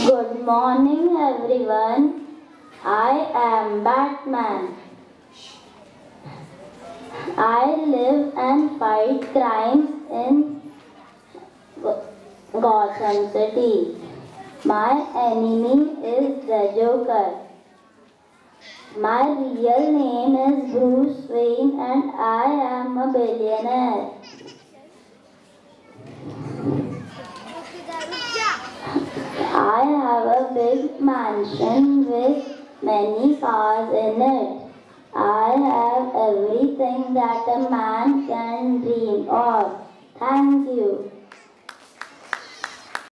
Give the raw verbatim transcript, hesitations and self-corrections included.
Good morning everyone. I am Batman. I live and fight crimes in Gotham City. My enemy is the Joker. My real name is Bruce Wayne and I am a billionaire. I have a big mansion with many cars in it. I have everything that a man can dream of. Thank you.